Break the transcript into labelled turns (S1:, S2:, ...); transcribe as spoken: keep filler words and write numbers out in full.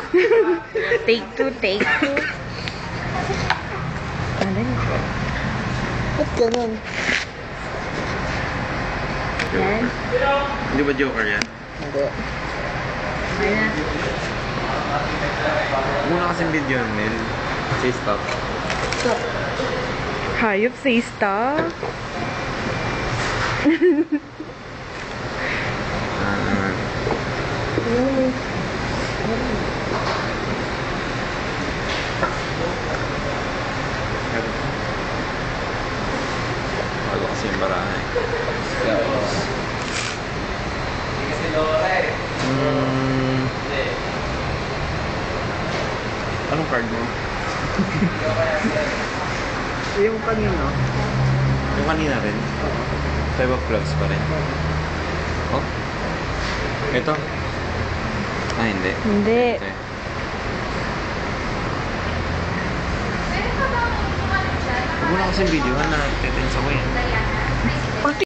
S1: Take two, take two. Ano yun?
S2: Ba't ganun?
S1: Yan.
S3: Hindi ba Joker yan?
S2: Hindi.
S1: Ayan na.
S3: Muna kasing video ng Mel. Say stop.
S2: Stop.
S1: Hayop, say stop.
S3: Ah,
S2: Mm.
S3: Bago kasi yung barahan eh. Hmm. Anong card mo?
S2: Yung kanina.
S3: Yung kanina rin? Five of clubs pa rin. Oh? Ito? Ah, hindi.
S1: Hindi.
S3: Ito eh. Huwag mo na kasing videohan na titins ako yan.